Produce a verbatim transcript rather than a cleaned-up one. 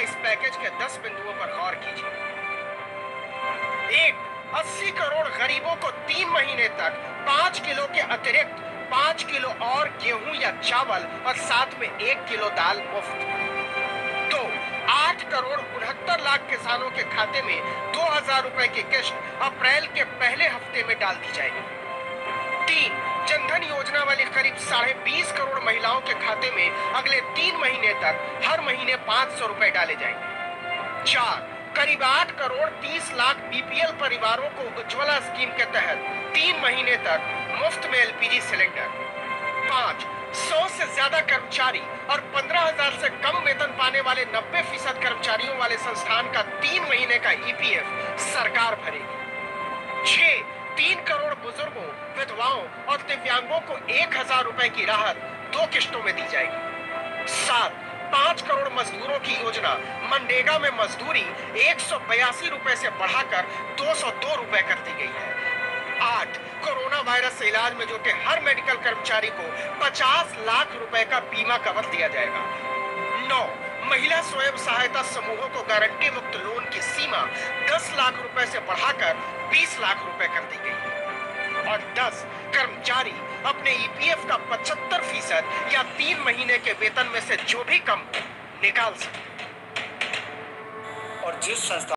इस पैकेज के दस बिंदुओं पर गौर कीजिए। एक, अस्सी करोड़ गरीबों को तीन महीने तक पांच किलो के अतिरिक्त पांच किलो और गेहूं या चावल और साथ में एक किलो दाल मुफ्त। दो, आठ करोड़ उनहत्तर लाख किसानों के खाते में दो हजार रुपए की किस्त अप्रैल के पहले हफ्ते में डाल दी जाएगी। तीन, जनधन योजना वाली करीब साढ़े बीस करोड़ महिलाओं के खाते में अगले तीन महीने तक हर महीने पांच सौ रुपए डाले जाएंगे। चार, करीब आठ करोड़ तीस लाख बीपीएल परिवारों को उज्ज्वला स्कीम के तहत तीन महीने तक मुफ्त में एलपीजी सिलेंडर। पांच, सौ से ज्यादा कर्मचारी और पंद्रह हजार से कम वेतन पाने वाले नब्बे फीसद कर्मचारियों वाले संस्थान का तीन महीने का ईपीएफ सरकार भरेगी। छह, तीन करोड़ बुजुर्गों, विधवाओं और दिव्यांगों को एक हजार रुपए की राहत दो किश्तों में दी जाएगी। सात, पांच करोड़ मजदूरों की योजना मनरेगा में मजदूरी एक सौ बयासी रुपए से बढ़ाकर दो सौ दो रुपए कर दी गई है। आठ, कोरोना वायरस से इलाज में जुटे हर मेडिकल कर्मचारी को पचास लाख रुपए का बीमा कवर दिया जाएगा। नौ, महिला स्वयं सहायता समूहों को गारंटी मुक्त लोन की सीमा दस लाख रुपए से बढ़ाकर बीस लाख रुपए कर दी गई है। और दस, कर्मचारी अपने ईपीएफ का पचहत्तर फीसद या तीन महीने के वेतन में से जो भी कम निकाल सकते। और जिस संस्था